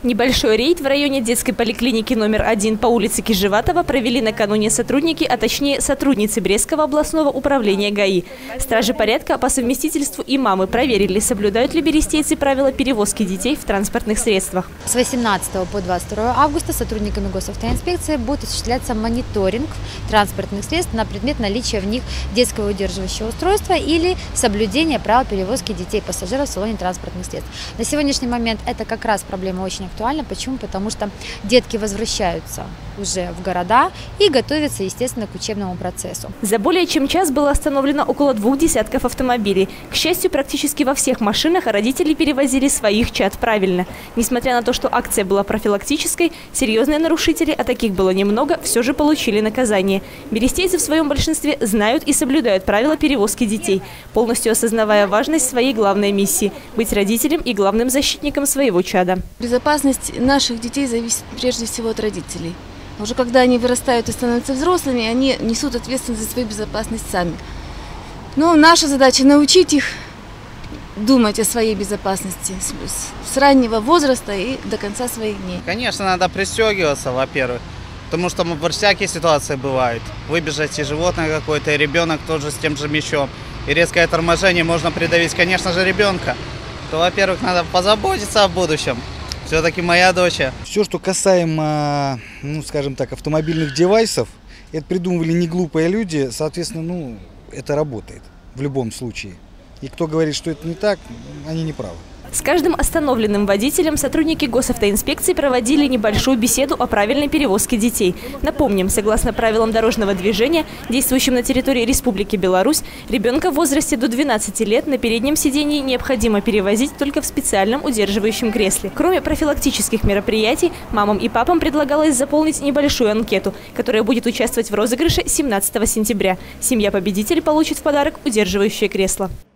Небольшой рейд в районе детской поликлиники номер 1 по улице Кижеватова провели накануне сотрудники, а точнее сотрудницы Брестского областного управления ГАИ. Стражи порядка по совместительству и мамы проверили, соблюдают ли берестейцы правила перевозки детей в транспортных средствах. С 18 по 22 августа сотрудниками госавтоинспекции будет осуществляться мониторинг транспортных средств на предмет наличия в них детского удерживающего устройства или соблюдения правил перевозки детей и пассажиров в салоне транспортных средств. На сегодняшний момент это как раз проблема очень актуальна. Почему? Потому что детки возвращаются уже в города и готовятся, естественно, к учебному процессу. За более чем час было остановлено около 2 десятков автомобилей. К счастью, практически во всех машинах родители перевозили своих чад правильно. Несмотря на то, что акция была профилактической, серьезные нарушители, а таких было немного, все же получили наказание. Берестейцы в своем большинстве знают и соблюдают правила перевозки детей, полностью осознавая важность своей главной миссии – быть родителем и главным защитником своего чада. Безопасность наших детей зависит прежде всего от родителей. Уже когда они вырастают и становятся взрослыми, они несут ответственность за свою безопасность сами. Но наша задача научить их думать о своей безопасности с раннего возраста и до конца своих дней. Конечно, надо пристегиваться, во-первых, потому что всякие ситуации бывают. Выбежать и животное какое-то, и ребенок тоже с тем же мячом. И резкое торможение можно придавить, конечно же, ребенка. То, во-первых, надо позаботиться о будущем. Все-таки моя дочь. Все, что касаемо, скажем так, автомобильных девайсов, это придумывали не глупые люди, соответственно, это работает в любом случае. И кто говорит, что это не так, они не правы. С каждым остановленным водителем сотрудники госавтоинспекции проводили небольшую беседу о правильной перевозке детей. Напомним, согласно правилам дорожного движения, действующим на территории Республики Беларусь, ребенка в возрасте до 12 лет на переднем сидении необходимо перевозить только в специальном удерживающем кресле. Кроме профилактических мероприятий, мамам и папам предлагалось заполнить небольшую анкету, которая будет участвовать в розыгрыше 17 сентября. Семья-победитель получит в подарок удерживающее кресло.